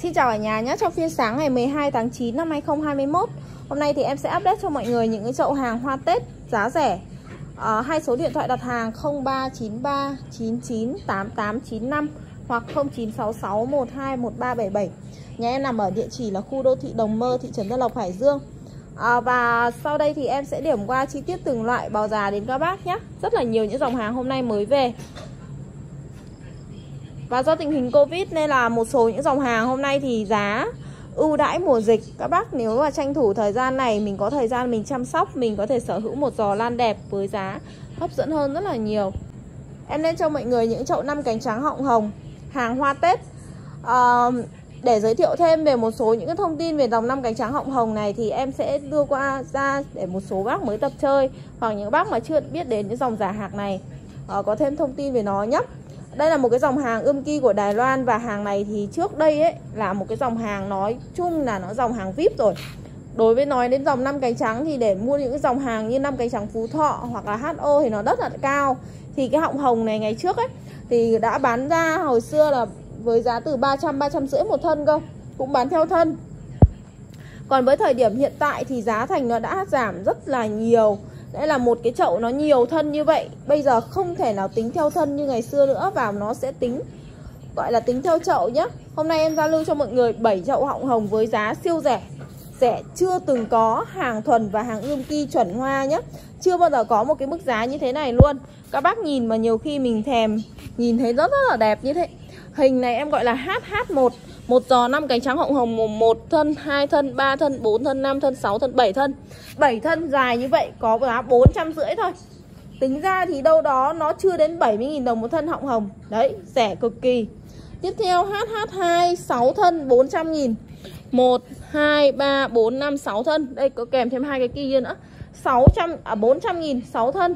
Xin chào cả nhà nhé. Trong phiên sáng ngày 12 tháng 9 năm 2021, hôm nay thì em sẽ update cho mọi người những cái chậu hàng hoa Tết giá rẻ. Hai số điện thoại đặt hàng 0393 99 8895 hoặc 0966 12 1377. Nhà em nằm ở địa chỉ là khu đô thị Đồng Mơ, thị trấn Tân Lộc, Hải Dương. Và sau đây thì em sẽ điểm qua chi tiết từng loại bào giá đến các bác nhé. Rất là nhiều những dòng hàng hôm nay mới về. Và do tình hình Covid nên là một số những dòng hàng hôm nay thì giá ưu đãi mùa dịch. Các bác nếu mà tranh thủ thời gian này, mình có thời gian mình chăm sóc, mình có thể sở hữu một giò lan đẹp với giá hấp dẫn hơn rất là nhiều. Em nên cho mọi người những chậu 5 cánh trắng họng hồng, hàng hoa Tết. Để giới thiệu thêm về một số những cái thông tin về dòng 5 cánh trắng họng hồng này thì em sẽ đưa qua ra để một số bác mới tập chơi hoặc những bác mà chưa biết đến những dòng giả hạc này có thêm thông tin về nó nhé. Đây là một cái dòng hàng ươm ki của Đài Loan. Và hàng này thì trước đây ấy là một cái dòng hàng nói chung là nó dòng hàng VIP rồi. Đối với nói đến dòng 5 cánh trắng thì để mua những cái dòng hàng như 5 cánh trắng Phú Thọ hoặc là HO thì nó rất là cao. Thì cái họng hồng này ngày trước ấy thì đã bán ra hồi xưa là với giá từ 300, 350 một thân cơ. Cũng bán theo thân. Còn với thời điểm hiện tại thì giá thành nó đã giảm rất là nhiều. Đây là một cái chậu nó nhiều thân như vậy. Bây giờ không thể nào tính theo thân như ngày xưa nữa. Và nó sẽ tính, gọi là tính theo chậu nhé. Hôm nay em giao lưu cho mọi người 7 chậu họng hồng với giá siêu rẻ. Rẻ chưa từng có, hàng thuần và hàng ươm ki chuẩn hoa nhé. Chưa bao giờ có một cái mức giá như thế này luôn. Các bác nhìn mà nhiều khi mình thèm, nhìn thấy rất là đẹp như thế. Hình này em gọi là HH1. Một giò 5 cánh trắng họng hồng, 1 thân, 2 thân, 3 thân, 4 thân, 5 thân, 6 thân, 7 thân. 7 thân dài như vậy có giá 450 thôi. Tính ra thì đâu đó nó chưa đến 70.000 đồng một thân họng hồng. Đấy, rẻ cực kỳ. Tiếp theo HH2 6 thân 400.000. 1 2 3 4 5 6 thân. Đây có kèm thêm hai cái kia nữa. 400.000 6 thân.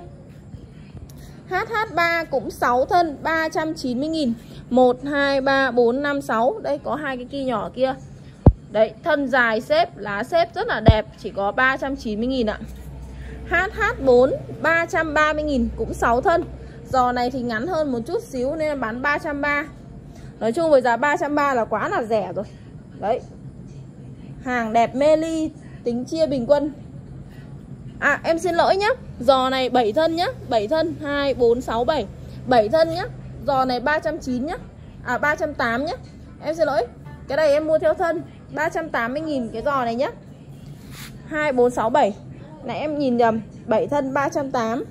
HH3 cũng 6 thân 390.000. 1 2 3 4 5 6. Đây có hai cái kia nhỏ kia. Đấy, thân dài xếp, lá xếp rất là đẹp, chỉ có 390.000 ạ. HH4 330.000 cũng 6 thân. Giò này thì ngắn hơn một chút xíu nên là bán 330. Nói chung với giá 330 là quá là rẻ rồi. Đấy. Hàng đẹp mê ly, tính chia bình quân. Em xin lỗi nhá. Giò này 7 thân nhá, 7 thân 2 4 6 7. 7 thân nhá. Giò này 390 nhá. 380 nhá. Em xin lỗi. Cái này em mua theo thân 380.000 cái giò này nhá. 2 4 6 7. Này em nhìn nhầm, 7 thân 380.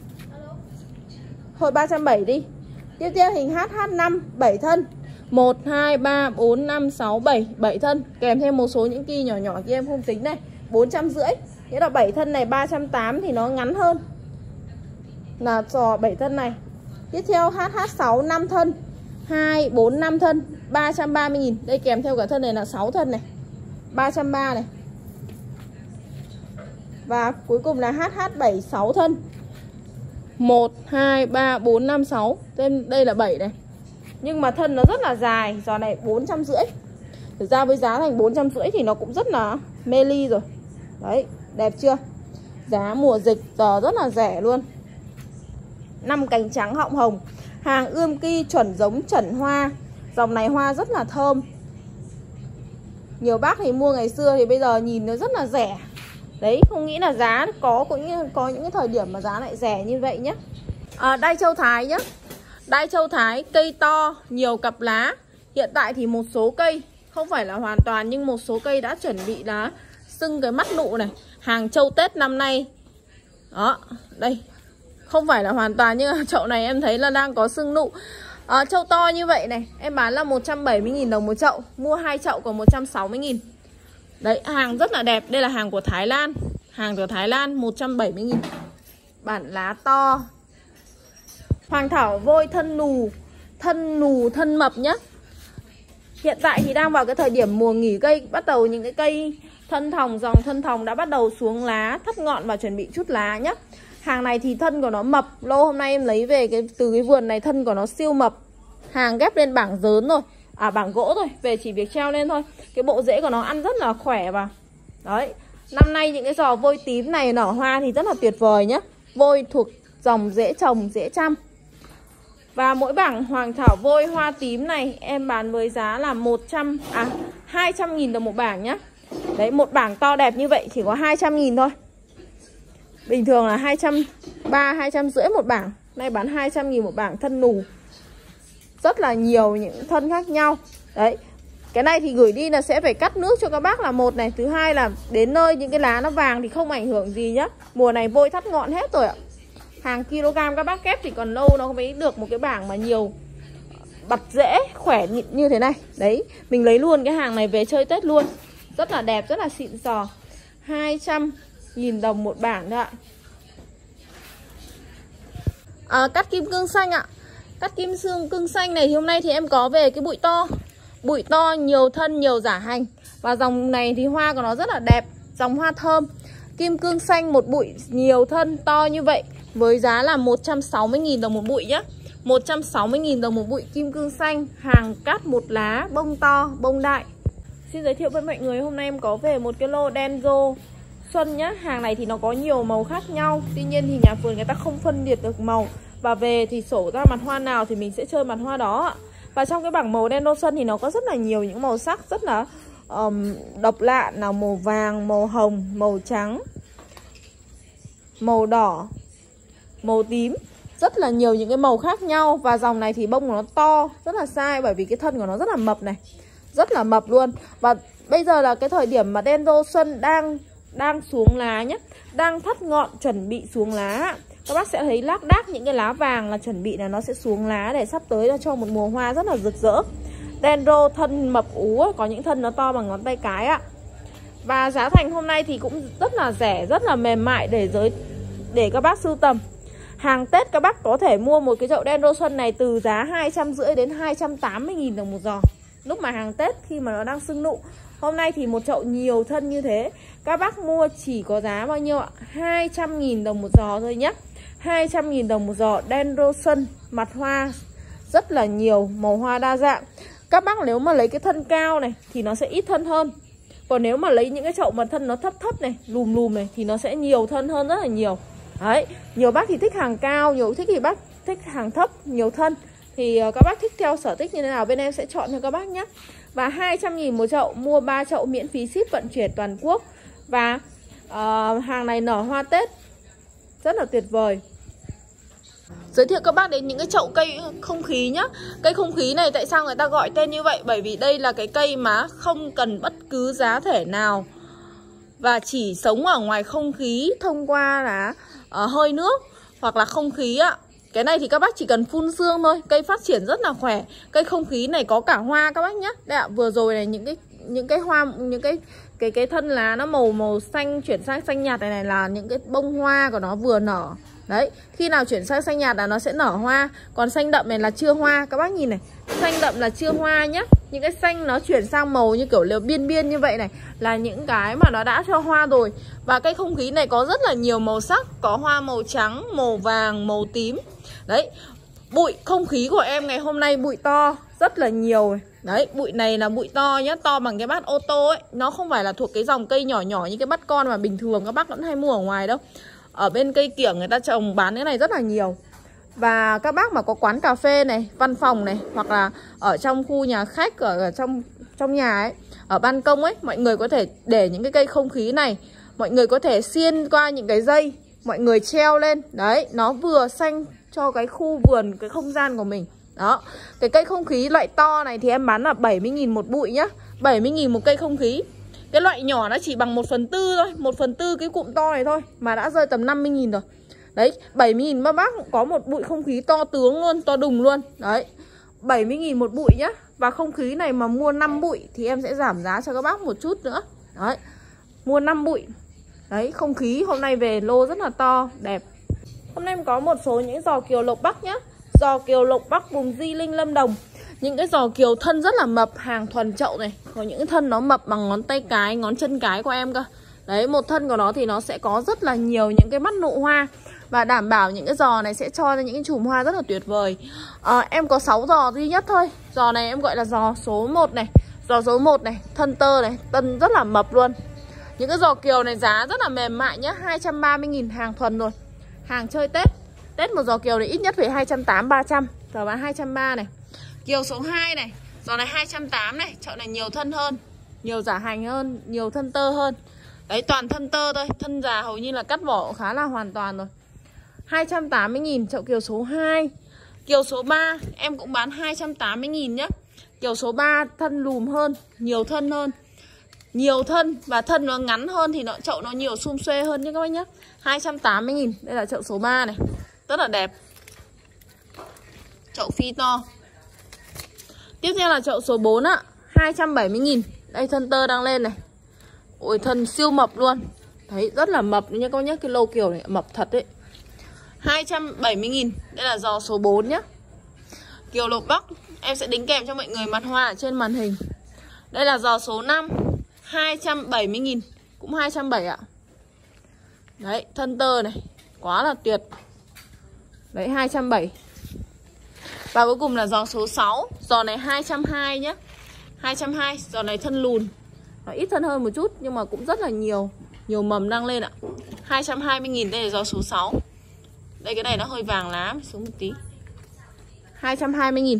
Thôi 370 đi. Tiếp theo hình HH5 7 thân. 1 2 3 4 5 6 7, 7 thân, kèm thêm một số những ki nhỏ nhỏ kia em không tính này, 450. Nghĩa là 7 thân này 380 thì nó ngắn hơn. Là giò 7 thân này. Tiếp theo HH6 5 thân. 2 4 5 thân 330.000. Đây kèm theo cả thân này là 6 thân này. 330 này. Và cuối cùng là HH7 6 thân. 1 2 3 4 5 6. Đây là 7 này. Nhưng mà thân nó rất là dài. Giò này 450. Thực ra với giá thành 450 thì nó cũng rất là mê ly rồi. Đấy, đẹp chưa? Giá mùa dịch giờ rất là rẻ luôn. 5 cánh trắng họng hồng, hàng ươm ki chuẩn giống chuẩn hoa. Dòng này hoa rất là thơm. Nhiều bác thì mua ngày xưa thì bây giờ nhìn nó rất là rẻ. Đấy, không nghĩ là giá có những cái thời điểm mà giá lại rẻ như vậy nhé. Đai châu Thái nhé. Đai châu Thái cây to, nhiều cặp lá. Hiện tại thì một số cây, không phải là hoàn toàn nhưng một số cây đã chuẩn bị là sưng cái mắt nụ này. Hàng châu Tết năm nay. Đó, đây. Không phải là hoàn toàn nhưng chậu này em thấy là đang có sưng nụ. Chậu to như vậy này, em bán là 170.000 đồng một chậu. Mua 2 chậu còn 160.000. Đấy, hàng rất là đẹp. Đây là hàng của Thái Lan. Hàng của Thái Lan 170.000. Bản lá to. Hoàng thảo vôi thân mập nhá. Hiện tại thì đang vào cái thời điểm mùa nghỉ cây. Bắt đầu những cái cây thân thòng, dòng thân thòng đã bắt đầu xuống lá, thắt ngọn và chuẩn bị chút lá nhá. Hàng này thì thân của nó mập. Lô hôm nay em lấy về từ cái vườn này, thân của nó siêu mập. Hàng ghép lên bảng dớn rồi, bảng gỗ rồi, về chỉ việc treo lên thôi. Cái bộ rễ của nó ăn rất là khỏe và đấy. Năm nay những cái giò vôi tím này nở hoa thì rất là tuyệt vời nhá. Vôi thuộc dòng dễ trồng, dễ chăm. Và mỗi bảng hoàng thảo vôi hoa tím này em bán với giá là 200.000 đồng một bảng nhá. Đấy, một bảng to đẹp như vậy chỉ có 200.000 thôi. Bình thường là 230, 250 một bảng. Nay bán 200.000 một bảng thân nù. Rất là nhiều những thân khác nhau. Đấy, cái này thì gửi đi là sẽ phải cắt nước cho các bác là một này. Thứ hai là đến nơi những cái lá nó vàng thì không ảnh hưởng gì nhá. Mùa này vôi thắt ngọn hết rồi ạ. Hàng kg các bác kép thì còn lâu nó mới được một cái bảng mà nhiều bật rễ khỏe như thế này. Đấy, mình lấy luôn cái hàng này về chơi Tết luôn. Rất là đẹp, rất là xịn sò. 200.000 đồng một bảng nữa ạ. Cắt kim cương xanh ạ. Cắt kim cương xanh này thì hôm nay thì em có về cái bụi to. Bụi to, nhiều thân, nhiều giả hành. Và dòng này thì hoa của nó rất là đẹp. Dòng hoa thơm. Kim cương xanh một bụi nhiều thân to như vậy với giá là 160.000 đồng một bụi nhé. 160.000 đồng một bụi kim cương xanh. Hàng cắt một lá, bông to, bông đại. Xin giới thiệu với mọi người, hôm nay em có về một cái lô Denso Xuân nhá. Hàng này thì nó có nhiều màu khác nhau. Tuy nhiên thì nhà vườn người ta không phân biệt được màu. Và về thì sổ ra mặt hoa nào thì mình sẽ chơi mặt hoa đó. Và trong cái bảng màu Denso Xuân thì nó có rất là nhiều những màu sắc rất là độc lạ. Nào màu vàng, màu hồng, màu trắng, màu đỏ, màu tím. Rất là nhiều những cái màu khác nhau. Và dòng này thì bông của nó to, rất là sai. Bởi vì cái thân của nó rất là mập này. Rất là mập luôn. Và bây giờ là cái thời điểm mà Denso Xuân đang xuống lá nhé. Đang thắt ngọn chuẩn bị xuống lá. Các bác sẽ thấy lác đác những cái lá vàng là chuẩn bị là nó sẽ xuống lá để sắp tới cho một mùa hoa rất là rực rỡ. Denso thân mập ú, có những thân nó to bằng ngón tay cái ạ. Và giá thành hôm nay thì cũng rất là rẻ, rất là mềm mại để các bác sưu tầm. Hàng Tết các bác có thể mua một cái chậu Denso Xuân này từ giá 250 đến 280.000 đồng một giò. Lúc mà hàng Tết khi mà nó đang sưng nụ. Hôm nay thì một chậu nhiều thân như thế các bác mua chỉ có giá bao nhiêu ạ? 200.000 đồng một giò thôi nhé. 200.000 đồng một giò Denso Xuân. Mặt hoa rất là nhiều, màu hoa đa dạng. Các bác nếu mà lấy cái thân cao này thì nó sẽ ít thân hơn. Còn nếu mà lấy những cái chậu mà thân nó thấp thấp này, lùm lùm này thì nó sẽ nhiều thân hơn rất là nhiều. Đấy, nhiều bác thì thích hàng cao, nhiều thích thì bác thích hàng thấp, nhiều thân. Thì các bác thích theo sở thích như thế nào bên em sẽ chọn cho các bác nhé. Và 200.000 một chậu, mua 3 chậu miễn phí ship vận chuyển toàn quốc. Và hàng này nở hoa Tết rất là tuyệt vời. Giới thiệu các bác đến những cái chậu cây không khí nhá. Cây không khí này tại sao người ta gọi tên như vậy? Bởi vì đây là cái cây mà không cần bất cứ giá thể nào và chỉ sống ở ngoài không khí thông qua là hơi nước hoặc là không khí ạ. Cái này thì các bác chỉ cần phun sương thôi, cây phát triển rất là khỏe. Cây không khí này có cả hoa các bác nhé. Đây ạ, vừa rồi này những cái hoa, những cái thân lá nó màu xanh chuyển sang xanh nhạt này là những cái bông hoa của nó vừa nở. Đấy, khi nào chuyển sang xanh nhạt là nó sẽ nở hoa. Còn xanh đậm này là chưa hoa. Các bác nhìn này, xanh đậm là chưa hoa nhá. Những cái xanh nó chuyển sang màu như kiểu liều biên biên như vậy này là những cái mà nó đã cho hoa rồi. Và cây không khí này có rất là nhiều màu sắc. Có hoa màu trắng, màu vàng, màu tím. Đấy, bụi không khí của em ngày hôm nay bụi to rất là nhiều. Đấy, bụi này là bụi to nhá, to bằng cái bát ô tô ấy. Nó không phải là thuộc cái dòng cây nhỏ nhỏ như cái bát con mà bình thường các bác vẫn hay mua ở ngoài đâu. Ở bên cây kiểng người ta trồng bán cái này rất là nhiều. Và các bác mà có quán cà phê này, văn phòng này, hoặc là ở trong khu nhà khách, ở trong nhà ấy, ở ban công ấy, mọi người có thể để những cái cây không khí này. Mọi người có thể xiên qua những cái dây, mọi người treo lên. Đấy, nó vừa xanh cho cái khu vườn, cái không gian của mình. Đó, cái cây không khí loại to này thì em bán là 70.000 một bụi nhá. 70.000 một cây không khí. Cái loại nhỏ nó chỉ bằng 1/4 thôi, 1/4 cái cụm to này thôi mà đã rơi tầm 50.000 rồi. Đấy, 70.000 mà bác có một bụi không khí to tướng luôn, to đùng luôn. Đấy, 70.000 một bụi nhá. Và không khí này mà mua 5 bụi thì em sẽ giảm giá cho các bác một chút nữa. Đấy, mua 5 bụi. Đấy, không khí hôm nay về lô rất là to, đẹp. Hôm nay em có một số những giò kiều Lộc Bắc nhá. Giò kiều Lộc Bắc vùng Di Linh, Lâm Đồng. Những cái giò kiều thân rất là mập, hàng thuần chậu này. Có những thân nó mập bằng ngón tay cái, ngón chân cái của em cơ. Đấy, một thân của nó thì nó sẽ có rất là nhiều những cái mắt nụ hoa. Và đảm bảo những cái giò này sẽ cho ra những cái chùm hoa rất là tuyệt vời. Em có 6 giò duy nhất thôi. Giò này em gọi là giò số 1 này. Giò số 1 này, thân tơ này, tân rất là mập luôn. Những cái giò kiều này giá rất là mềm mại nhá, 230.000 hàng thuần rồi. Hàng chơi Tết. Tết một giò kiều này ít nhất phải 280-300. Giờ bán 230 này. Kiều số 2 này, giò này 280 này. Chậu này nhiều thân hơn, nhiều giả hành hơn, nhiều thân tơ hơn. Đấy, toàn thân tơ thôi. Thân già hầu như là cắt vỏ khá là hoàn toàn rồi. 280.000 chậu kiều số 2. Kiều số 3 em cũng bán 280.000 nhé. Kiều số 3 thân lùm hơn, nhiều thân hơn. Nhiều thân và thân nó ngắn hơn thì chậu nó nhiều sum xuê hơn nhé các bác nhé. 280.000. Đây là chậu số 3 này. Rất là đẹp. Chậu phi to. Tiếp theo là chậu số 4 ạ, 270.000. Đây thân tơ đang lên này. Ôi thân siêu mập luôn. Thấy rất là mập nha các bác nhé. Cái lô kiều này mập thật đấy. 270.000. Đây là giò số 4 nhé. Kiều lộc Bắc em sẽ đính kèm cho mọi người mặt hoa ở trên màn hình. Đây là giò số 5, 270.000. Cũng 270 ạ. Đấy, thân tơ này quá là tuyệt. Đấy, 270. Và cuối cùng là giò số 6. Giò này 220 nhé. 220. Giò này thân lùn, nó ít thân hơn một chút nhưng mà cũng rất là nhiều mầm đang lên ạ. 220.000. Đây là giò số 6. Đây cái này nó hơi vàng lá, xuống một tí. 220.000.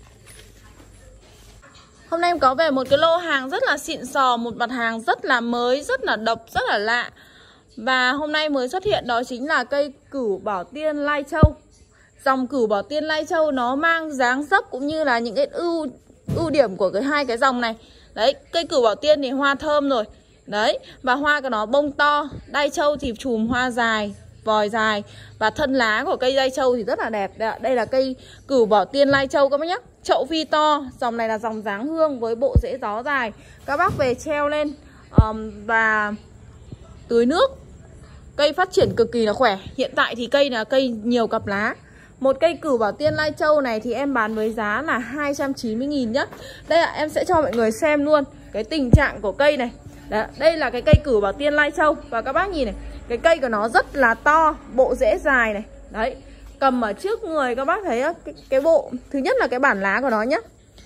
Hôm nay em có về một cái lô hàng rất là xịn sò, một mặt hàng rất là mới, rất là độc, rất là lạ. Và hôm nay mới xuất hiện đó chính là cây cửu Bảo Tiên Lai Châu. Dòng cửu Bảo Tiên Lai Châu nó mang dáng dấp cũng như là những cái ưu điểm của hai cái dòng này. Đấy, cây cửu Bảo Tiên thì hoa thơm rồi. Đấy, và hoa của nó bông to, đai châu thì chùm hoa dài, vòi dài. Và thân lá của cây đai châu thì rất là đẹp. Đây là cây cửu Bảo Tiên Lai Châu các bác nhé. Chậu phi to, dòng này là dòng dáng hương với bộ rễ gió dài. Các bác về treo lên và tưới nước. Cây phát triển cực kỳ là khỏe. Hiện tại thì cây là cây nhiều cặp lá. Một cây cửu Bảo Tiên Lai Châu này thì em bán với giá là 290.000 nhá. Đây ạ, em sẽ cho mọi người xem luôn cái tình trạng của cây này. Đấy, đây là cái cây cửu Bảo Tiên Lai Châu. Và các bác nhìn này, cái cây của nó rất là to, bộ rễ dài này. Đấy, cầm ở trước người các bác thấy cái bộ. Thứ nhất là cái bản lá của nó nhá.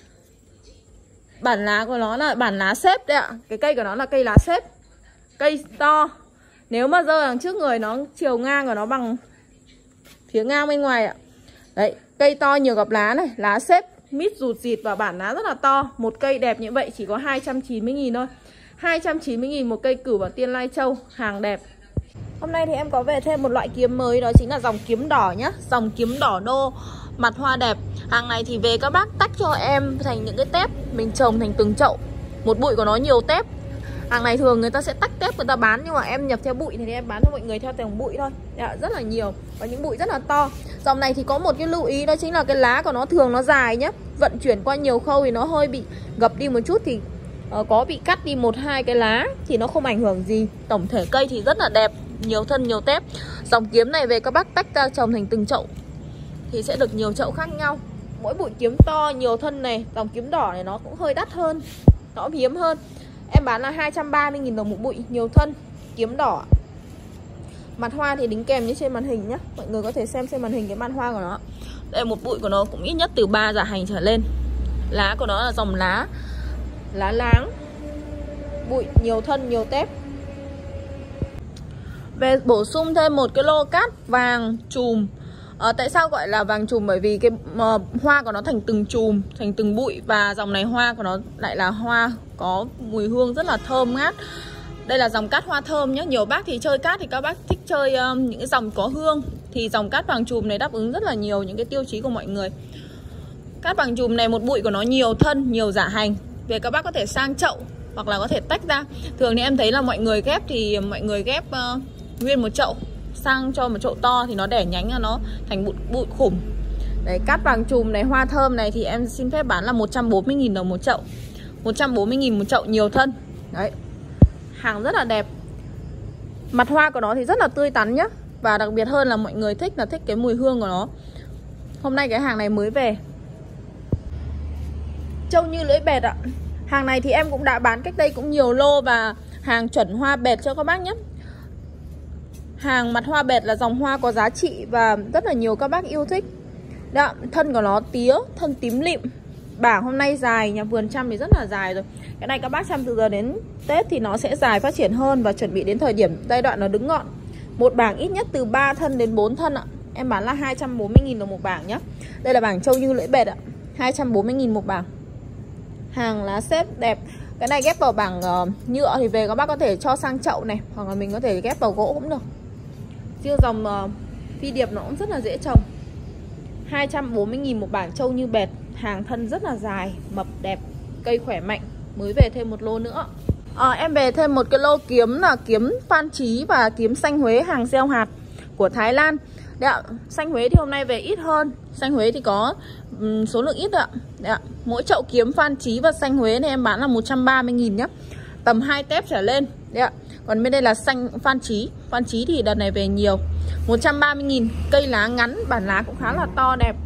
Bản lá của nó là bản lá xếp đấy ạ. Cái cây của nó là cây lá xếp. Cây to. Nếu mà giơ đằng trước người nó chiều ngang của nó bằng phía ngang bên ngoài ạ. Đấy, cây to nhiều gập lá này, lá xếp, mít rụt rịt và bản lá rất là to. Một cây đẹp như vậy chỉ có 290.000 thôi. 290.000 một cây cửu Bảo Tiên Lai Châu, hàng đẹp. Hôm nay thì em có về thêm một loại kiếm mới, đó chính là dòng kiếm đỏ nhá. Dòng kiếm đỏ nô, mặt hoa đẹp. Hàng này thì về các bác tách cho em thành những cái tép, mình trồng thành từng chậu. Một bụi của nó nhiều tép. Hàng này thường người ta sẽ tách tép người ta bán, nhưng mà em nhập theo bụi thì em bán cho mọi người theo từng bụi thôi. Rất là nhiều và những bụi rất là to. Dòng này thì có một cái lưu ý, đó chính là cái lá của nó thường nó dài nhá. Vận chuyển qua nhiều khâu thì nó hơi bị gập đi một chút, thì có bị cắt đi 1-2 cái lá thì nó không ảnh hưởng gì. Tổng thể cây thì rất là đẹp, nhiều thân nhiều tép. Dòng kiếm này về các bác tách ra trồng thành từng chậu thì sẽ được nhiều chậu khác nhau. Mỗi bụi kiếm to nhiều thân này, dòng kiếm đỏ này nó cũng hơi đắt hơn, nó cũng hiếm hơn. Em bán là 230.000 đồng một bụi, nhiều thân, kiếm đỏ. Mặt hoa thì đính kèm như trên màn hình nhé. Mọi người có thể xem trên màn hình cái mặt hoa của nó. Đây, một bụi của nó cũng ít nhất từ 3 giả hành trở lên. Lá của nó là dòng lá láng. Bụi nhiều thân, nhiều tép. Về bổ sung thêm một cái lô cát vàng chùm. Tại sao gọi là vàng chùm? Bởi vì cái hoa của nó thành từng chùm, thành từng bụi. Và dòng này hoa của nó lại là hoa có mùi hương rất là thơm ngát. Đây là dòng cát hoa thơm nhé. Nhiều bác thì chơi cát thì các bác thích chơi những cái dòng có hương. Thì dòng cát vàng chùm này đáp ứng rất là nhiều những cái tiêu chí của mọi người. Cát vàng chùm này một bụi của nó nhiều thân, nhiều giả hành. Về các bác có thể sang chậu hoặc là có thể tách ra. Thường thì em thấy là mọi người ghép thì mọi người ghép nguyên một chậu sang cho một chậu to thì nó đẻ nhánh ra nó thành bụi khủng. Đấy, cát vàng chùm này, hoa thơm này thì em xin phép bán là 140.000 đồng một chậu. 140.000 một chậu, nhiều thân. Đấy, hàng rất là đẹp. Mặt hoa của nó thì rất là tươi tắn nhá. Và đặc biệt hơn là mọi người thích cái mùi hương của nó. Hôm nay cái hàng này mới về. Trâu như lưỡi bẹt ạ. Hàng này thì em cũng đã bán cách đây cũng nhiều lô. Và hàng chuẩn hoa bẹt cho các bác nhé. Hàng mặt hoa bẹt là dòng hoa có giá trị và rất là nhiều các bác yêu thích. Đó, thân của nó tía, thân tím lịm. Bảng hôm nay dài, nhà vườn chăm thì rất là dài rồi. Cái này các bác chăm từ giờ đến Tết thì nó sẽ dài, phát triển hơn. Và chuẩn bị đến thời điểm giai đoạn nó đứng ngọn. Một bảng ít nhất từ 3 thân đến 4 thân ạ. Em bán là 240.000 đồng một bảng nhá. Đây là bảng trâu như lưỡi bệt ạ, 240.000 một bảng. Hàng lá xếp đẹp. Cái này ghép vào bảng nhựa thì về các bác có thể cho sang chậu này, hoặc là mình có thể ghép vào gỗ cũng được. Riêng dòng phi điệp nó cũng rất là dễ trồng. 240.000 một bảng trâu như bệt. Hàng thân rất là dài, mập đẹp, cây khỏe mạnh. Mới về thêm một lô nữa. Em về thêm một cái lô kiếm là kiếm Phan Trí và kiếm xanh Huế hàng gieo hạt của Thái Lan. Đấy ạ, xanh Huế thì hôm nay về ít hơn. Xanh Huế thì có số lượng ít ạ. Đấy ạ, mỗi chậu kiếm Phan Trí và xanh Huế này em bán là 130.000 nhá. Tầm 2 tép trở lên. Đấy ạ. Còn bên đây là xanh Phan Trí. Phan Trí thì đợt này về nhiều. 130.000, cây lá ngắn, bản lá cũng khá là to đẹp.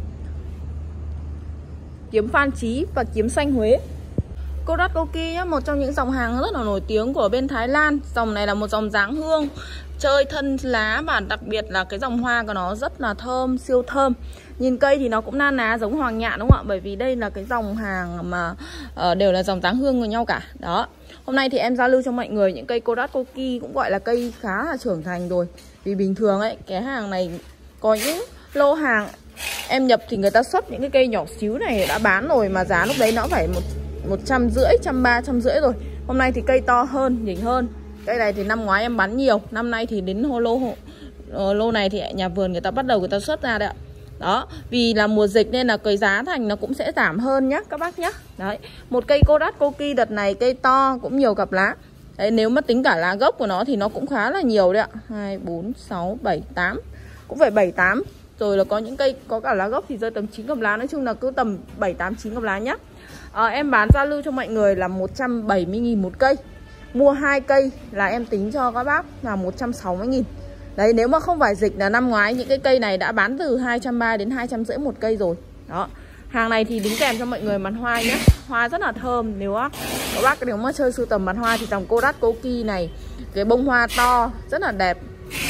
Kiếm Phan Trí và kiếm xanh Huế. Korat Koki nhá, một trong những dòng hàng rất là nổi tiếng của bên Thái Lan. Dòng này là một dòng dáng hương, chơi thân lá và đặc biệt là cái dòng hoa của nó rất là thơm, siêu thơm. Nhìn cây thì nó cũng na ná giống hoàng nhạn đúng không ạ? Bởi vì đây là cái dòng hàng mà đều là dòng dáng hương của nhau cả. Đó. Hôm nay thì em giao lưu cho mọi người những cây Korat Koki cũng gọi là cây khá là trưởng thành rồi. Vì bình thường ấy, cái hàng này có những lô hàng em nhập thì người ta xuất những cái cây nhỏ xíu này đã bán rồi, mà giá lúc đấy nó phải 150, 130, 150 rồi. Hôm nay thì cây to hơn, nhỉnh hơn. Cây này thì năm ngoái em bán nhiều, năm nay thì đến lô này thì nhà vườn người ta bắt đầu người ta xuất ra đấy ạ. Đó, vì là mùa dịch nên là cái giá thành nó cũng sẽ giảm hơn nhá các bác nhá. Đấy, một cây Korat Koki đợt này cây to cũng nhiều cặp lá. Đấy, nếu mà tính cả lá gốc của nó thì nó cũng khá là nhiều đấy ạ. 2, 4, 6, 7, 8. Cũng phải 7, 8. Rồi là có những cây có cả lá gốc thì rơi tầm 9 cặp lá. Nói chung là cứ tầm 7, 8, 9 cặp lá nhá. Em bán giao lưu cho mọi người là 170.000 một cây. Mua 2 cây là em tính cho các bác là 160.000. Đấy, nếu mà không phải dịch là năm ngoái những cái cây này đã bán từ 230 đến 250 một cây rồi. Đó. Hàng này thì đính kèm cho mọi người mặt hoa nhé. Hoa rất là thơm. Nếu các bác nếu mà chơi sưu tầm mặt hoa thì dòng Korat Koki này, cái bông hoa to rất là đẹp.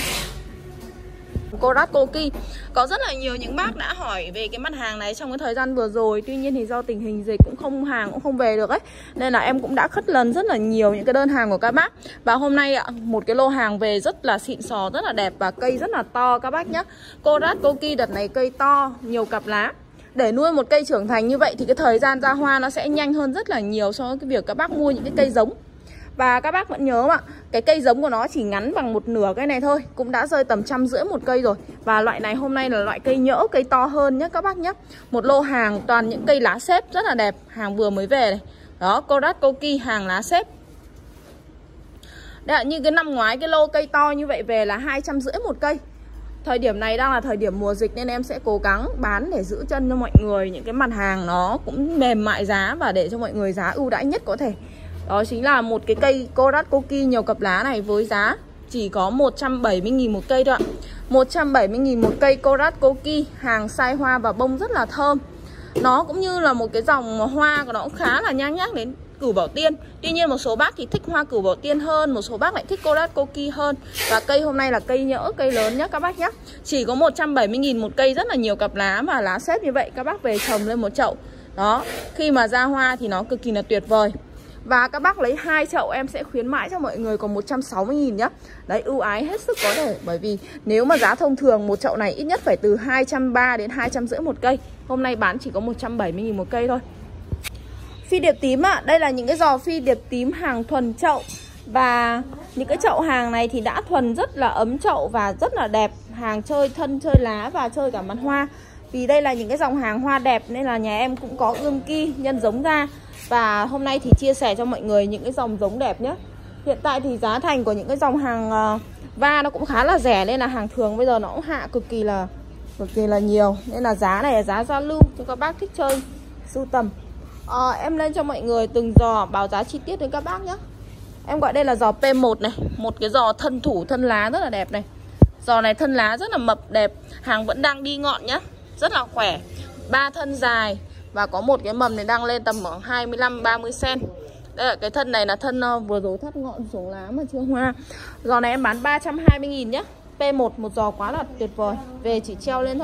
Korat Koki có rất là nhiều những bác đã hỏi về cái mặt hàng này trong cái thời gian vừa rồi. Tuy nhiên thì do tình hình dịch hàng cũng không về được ấy, nên là em cũng đã khất lần rất là nhiều những cái đơn hàng của các bác. Và hôm nay ạ, một cái lô hàng về rất là xịn sò, rất là đẹp và cây rất là to các bác nhé. Korat Koki đợt này cây to, nhiều cặp lá. Để nuôi một cây trưởng thành như vậy thì cái thời gian ra hoa nó sẽ nhanh hơn rất là nhiều so với cái việc các bác mua những cái cây giống. Và các bác vẫn nhớ ạ, cái cây giống của nó chỉ ngắn bằng một nửa cây này thôi, cũng đã rơi tầm 150 một cây rồi. Và loại này hôm nay là loại cây nhỡ, cây to hơn nhé các bác nhé. Một lô hàng toàn những cây lá xếp rất là đẹp, hàng vừa mới về này. Đó, Korat Koki hàng lá xếp. Đấy, như cái năm ngoái cái lô cây to như vậy về là 250 một cây. Thời điểm này đang là thời điểm mùa dịch nên em sẽ cố gắng bán để giữ chân cho mọi người những cái mặt hàng nó cũng mềm mại giá và để cho mọi người giá ưu đãi nhất có thể. Đó chính là một cái cây Korat Koki nhiều cặp lá này với giá chỉ có 170.000 một cây thôi ạ. 170.000 một cây Korat Koki, hàng sai hoa và bông rất là thơm. Nó cũng như là một cái dòng hoa của nó cũng khá là nhang nhắc đến Cửu Bảo Tiên. Tuy nhiên một số bác thì thích hoa Cửu Bảo Tiên hơn, một số bác lại thích Korat Koki hơn. Và cây hôm nay là cây nhỡ, cây lớn nhá các bác nhé. Chỉ có 170.000 một cây, rất là nhiều cặp lá và lá xếp như vậy. Các bác về trồng lên một chậu. Đó, khi mà ra hoa thì nó cực kỳ là tuyệt vời. Và các bác lấy 2 chậu em sẽ khuyến mãi cho mọi người còn 160.000 nhá. Đấy, ưu ái hết sức có thể. Bởi vì nếu mà giá thông thường một chậu này ít nhất phải từ 230 đến 250 một cây. Hôm nay bán chỉ có 170.000 một cây thôi. Phi điệp tím ạ, đây là những cái giò phi điệp tím hàng thuần chậu. Và những cái chậu hàng này thì đã thuần rất là ấm chậu và rất là đẹp. Hàng chơi thân, chơi lá và chơi cả mặt hoa. Vì đây là những cái dòng hàng hoa đẹp nên là nhà em cũng có ươm ki, nhân giống ra. Và hôm nay thì chia sẻ cho mọi người những cái dòng giống đẹp nhé. Hiện tại thì giá thành của những cái dòng hàng va nó cũng khá là rẻ, nên là hàng thường bây giờ nó cũng hạ cực kỳ là nhiều. Nên là giá này là giá giao lưu cho các bác thích chơi sưu tầm. Em lên cho mọi người từng giò báo giá chi tiết đến các bác nhé. Em gọi đây là giò P1 này, một cái giò thân thủ thân lá rất là đẹp này. Giò này thân lá rất là mập đẹp, hàng vẫn đang đi ngọn nhá, rất là khỏe. 3 thân dài và có một cái mầm này đang lên tầm khoảng 25-30 cm. Đây là cái thân này là thân vừa rồi thắt ngọn xuống lá mà chưa hoa. Giò này em bán 320.000 nhá. P1 một giò quá là tuyệt vời. Về chỉ treo lên thôi.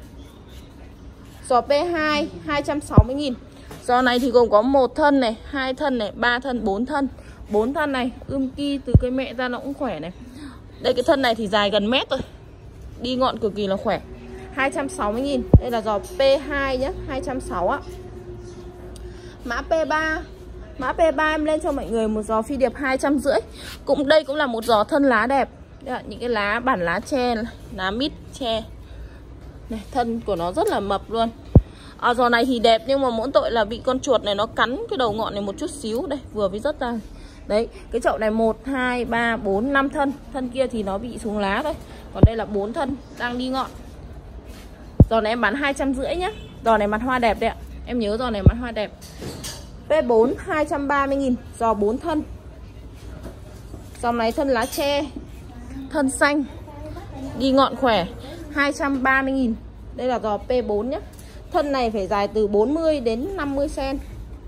Giò P2 260.000. Giò này thì gồm có 1 thân này, 2 thân này, 3 thân, 4 thân. 4 thân này, ươm ki từ cây mẹ ra nó cũng khỏe này. Đây cái thân này thì dài gần mét rồi. Đi ngọn cực kỳ là khỏe. 260.000. Đây là giò P2 nhá, 260 á. Mã P3. Mã P3 em lên cho mọi người một giò phi điệp 250. Đây cũng là một giò thân lá đẹp. Đây là những cái lá bản lá tre, lá mít tre. Này, thân của nó rất là mập luôn. Giò này thì đẹp nhưng mà mỗi tội là bị con chuột này nó cắn cái đầu ngọn này một chút xíu. Đây, vừa mới rớt ra. Đấy, cái chậu này 1, 2, 3, 4, 5 thân. Thân kia thì nó bị xuống lá thôi. Còn đây là 4 thân đang đi ngọn. Giò này em bán 250 nhá. Giò này mặt hoa đẹp đấy ạ. Em nhớ giò này mặt hoa đẹp. P4 230.000, giò 4 thân. Giò này thân lá tre, thân xanh, đi ngọn khỏe, 230.000. Đây là giò P4 nhé. Thân này phải dài từ 40 đến 50 cm.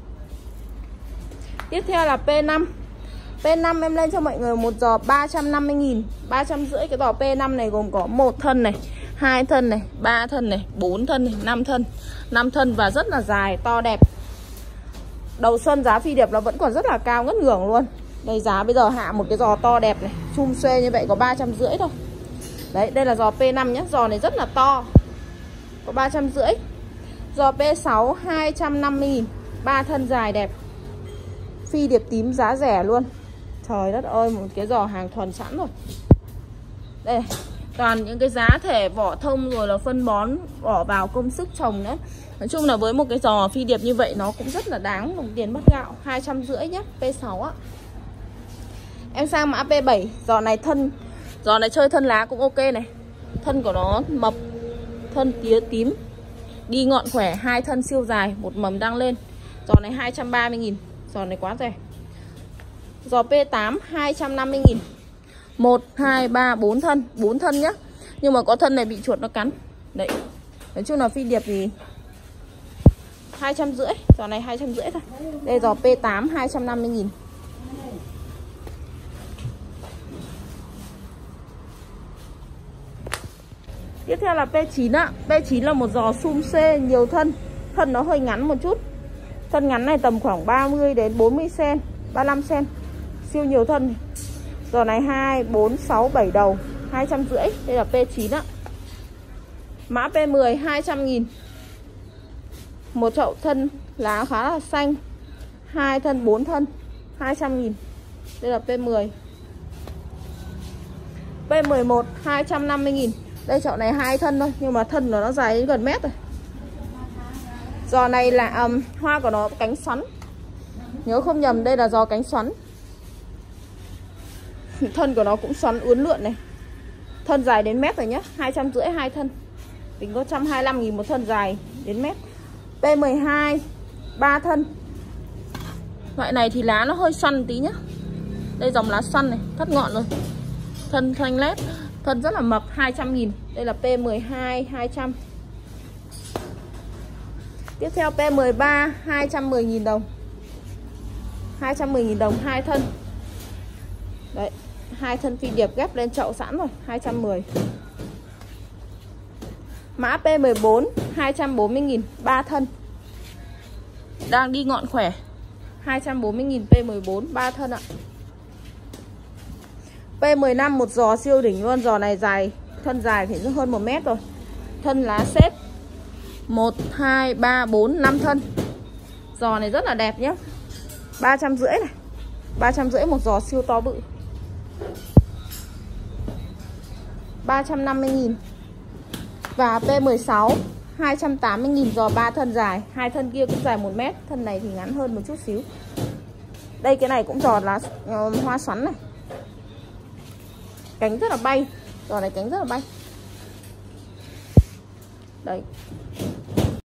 Tiếp theo là P5. P5 em lên cho mọi người một giò 350.000, 350. Cái giò P5 này gồm có 1 thân này, 2 thân này, 3 thân này, 4 thân này, 5 thân. 5 thân và rất là dài, to đẹp. Đầu xuân giá phi điệp nó vẫn còn rất là cao ngất ngưởng luôn. Đây giá bây giờ hạ một cái giò to đẹp này, chum xuê như vậy có 350 thôi. Đấy, đây là giò P5 nhé. Giò này rất là to, có 350. Giò P6 250.000, 3 thân dài đẹp. Phi điệp tím giá rẻ luôn. Trời đất ơi, một cái giò hàng thuần sẵn rồi. Đây, toàn những cái giá thể vỏ thông rồi là phân bón bỏ vào công sức trồng nữa. Nói chung là với một cái giò phi điệp như vậy nó cũng rất là đáng đồng tiền mất gạo. 250 nhé, P6 á. Em sang mã P7. Giò này chơi thân lá cũng ok này. Thân của nó mập, thân tía tím, đi ngọn khỏe, 2 thân siêu dài, một mầm đang lên. Giò này 230.000. Giò này quá rẻ. Giò P8 250.000. 1, 2, 3, 4 thân. 4 thân nhá. Nhưng mà có thân này bị chuột nó cắn. Đấy. Nói chung là phi điệp thì 250. Giò này 250 thôi. Đây giò P8 250.000. Tiếp theo là P9 ạ. P9 là một giò sum xê nhiều thân. Thân nó hơi ngắn một chút. Thân ngắn này tầm khoảng 30 đến 40 cm, 35 cm. Siêu nhiều thân. Giò này 2, 4, 6, 7 đầu, 250. Đây là P9 ạ. Mã P10 200.000. Một chậu thân lá khá là xanh, 2 thân, 4 thân, 200.000. Đây là P10. P11 250.000. Đây chậu này 2 thân thôi, nhưng mà thân nó dài đến gần mét rồi. Giò này là hoa của nó cánh xoắn. Nhớ không nhầm đây là giò cánh xoắn. Thân của nó cũng xoắn uốn lượn này. Thân dài đến mét rồi nhé. 250 2 thân. Tính có 125.000 một thân dài đến mét. P12 3 thân. Loại này thì lá nó hơi xoăn tí nhá. Đây dòng lá xoăn này, thắt ngọn rồi. Thân xanh lét, thân rất là mập, 200.000. Đây là P12 200. Tiếp theo P13 210.000 đồng. 210.000 đồng 2 thân. Đấy, 2 thân phi điệp ghép lên chậu sẵn rồi, 210. Mã P14 240.000, 3 thân. Đang đi ngọn khỏe. 240.000 P14 3 thân ạ. P15 một giò siêu đỉnh luôn, giò này dài, thân dài thì hơn 1 mét rồi. Thân lá xếp 1, 2, 3, 4, 5 thân. Giò này rất là đẹp nhé. 350 này. 350 một giò siêu to bự. 350.000. Và P16 280.000 giò 3 thân dài. 2 thân kia cũng dài 1 mét. Thân này thì ngắn hơn một chút xíu. Đây cái này cũng giò lá hoa xoắn này. Cánh rất là bay. Giò này cánh rất là bay. Đấy.